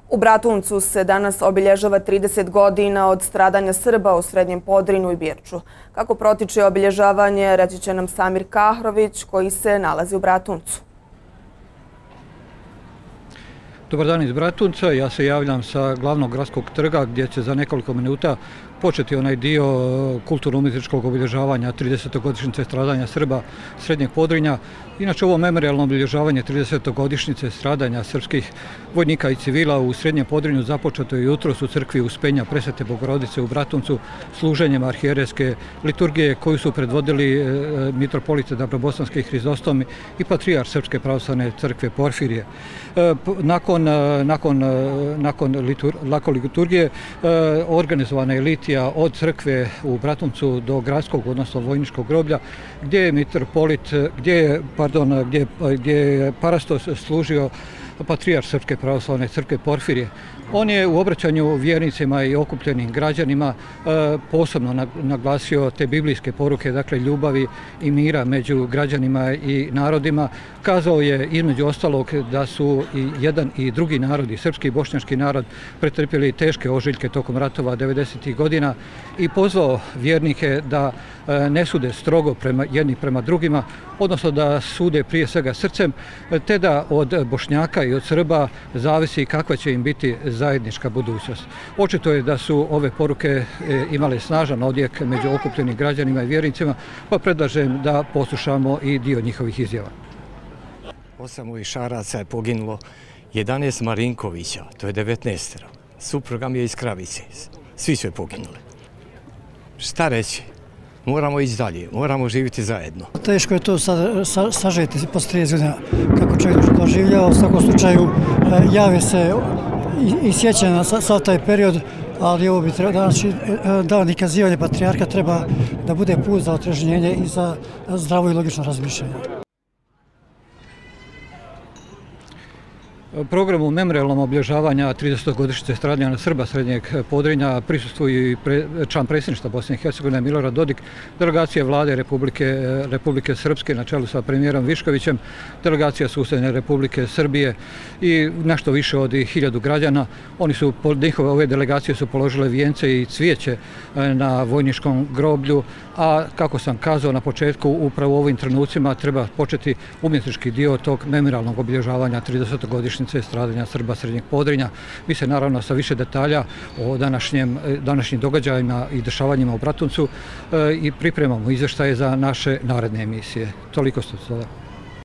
U Bratuncu se danas obilježava 30 godina od stradanja Srba u Srednjem Podrinju i Birču. Kako protiče obilježavanje, reći će nam Samir Kahrović, koji se nalazi u Bratuncu. Dobar dan iz Bratunca. Ja se javljam sa glavnog gradskog trga gdje će za nekoliko minuta početi onaj dio kulturno-umjetničkog obilježavanja 30-godišnjice stradanja Srba Srednjeg Podrinja. Inače, ovo memorijalno obilježavanje 30-godišnjice stradanja srpskih vojnika i civila u Srednjem Podrinju započeto je jutros u crkvi Uspenja Presvete Bogorodice u Bratuncu služenjem arhijerejske liturgije koju su predvodili mitropolite Dabrobosanski Hrizostom i patrijarh Srpske pravoslavne crkve Porfirije. Nakon liturgije organizovana je litija od crkve u Bratuncu do gradskog, odnosno vojničkog groblja, gdje je parastos služio patrijarh Srpske pravoslavne crkve Porfirije. On je u obraćanju vjernicima i okupljenim građanima posebno naglasio te biblijske poruke, dakle ljubavi i mira među građanima i narodima. Kazao je između ostalog da su i jedan i drugi narod, i srpski i bošnjački narod, pretrpjeli teške ožiljke tokom ratova 90. godina i pozvao vjernike da ne sude strogo jedni prema drugima, odnosno da sude prije svega srcem, te da od Bošnjaka i od Srba zavisi kakva će im biti zajednička budućnost. Očito je da su ove poruke imale snažan odjek među okupljenim građanima i vjernicima, pa predlažem da poslušamo i dio njihovih izjava. 8 ovih šaraca je poginulo, 11 Marinkovića, to je 19. Supruga mi je iz Kravice, svi su je poginuli. Šta reći? Moramo ići dalje, moramo živjeti zajedno. Teško je to sažeti poslije 30 godina kako čovjek doživljava. U svakom slučaju javi se i sjećanje na sav taj period, ali ovo bi dan ikazivanje patrijarha treba da bude put za otrežnjenje i za zdravo i logično razmišljanje. Programu memorijalnom obilježavanja 30-godišnjice stradanja Srba Srednjeg Podrinja prisustvuje i član predsjedništva Bosne i Hercegovine Milorad Dodik, delegacija vlade Republike Srpske na čelu sa premijerom Viškovićem, delegacija Susedne Republike Srbije i nešto više od 1000 građana. Ove delegacije su položile vijence i cvijeće na vojničkom groblju, a kako sam kazao na početku, upravo u ovim trenucima treba početi umjetnički dio tog memorijalnog obilježavanja 30-godišnjice stradanja Srba Srednjeg Podrinja. Mi se naravno sa više detalja o današnjim događajima i dešavanjima u Bratuncu i pripremamo izvještaje za naše naredne emisije. Toliko što sada.